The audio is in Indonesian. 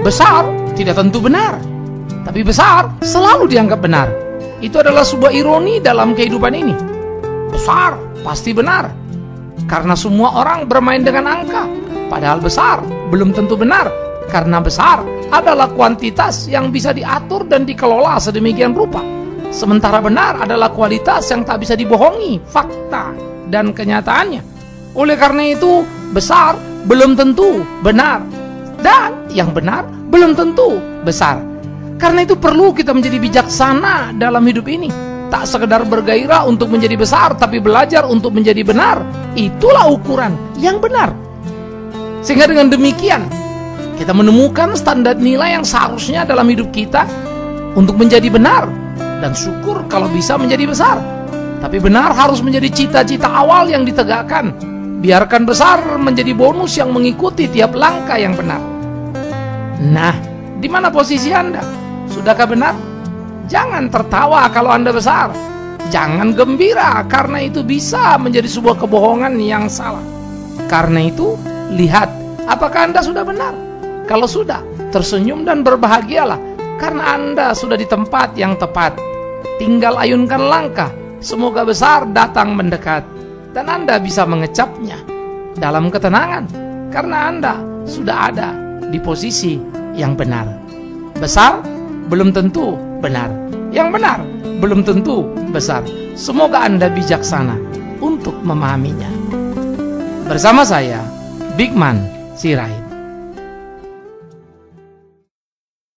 Besar tidak tentu benar, tapi besar selalu dianggap benar. Itu adalah sebuah ironi dalam kehidupan ini. Besar pasti benar, karena semua orang bermain dengan angka. Padahal besar belum tentu benar, karena besar adalah kuantitas yang bisa diatur dan dikelola sedemikian rupa. Sementara benar adalah kualitas yang tak bisa dibohongi, fakta dan kenyataannya. Oleh karena itu, besar belum tentu benar, dan yang benar belum tentu besar. Karena itu perlu kita menjadi bijaksana dalam hidup ini. Tak sekedar bergairah untuk menjadi besar, tapi belajar untuk menjadi benar. Itulah ukuran yang benar. Sehingga dengan demikian, kita menemukan standar nilai yang seharusnya dalam hidup kita untuk menjadi benar. Dan syukur kalau bisa menjadi besar. Tapi benar harus menjadi cita-cita awal yang ditegakkan. Biarkan besar menjadi bonus yang mengikuti tiap langkah yang benar. Nah, di mana posisi Anda? Sudahkah benar? Jangan tertawa kalau Anda besar. Jangan gembira, karena itu bisa menjadi sebuah kebohongan yang salah. Karena itu, lihat apakah Anda sudah benar. Kalau sudah, tersenyum dan berbahagialah, karena Anda sudah di tempat yang tepat. Tinggal ayunkan langkah, semoga besar datang mendekat, dan Anda bisa mengecapnya dalam ketenangan, karena Anda sudah ada di posisi yang benar. Besar belum tentu benar, yang benar belum tentu besar. Semoga Anda bijaksana untuk memahaminya. Bersama saya, Bigman Sirait.